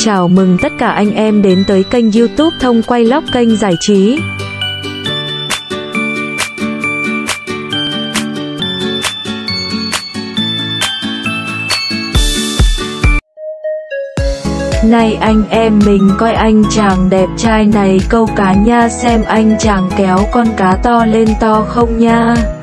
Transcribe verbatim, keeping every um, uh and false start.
Chào mừng tất cả anh em đến tới kênh YouTube Thông Quay Lóc, kênh giải trí. Này anh em mình coi anh chàng đẹp trai này câu cá nha, xem anh chàng kéo con cá to lên to không nha.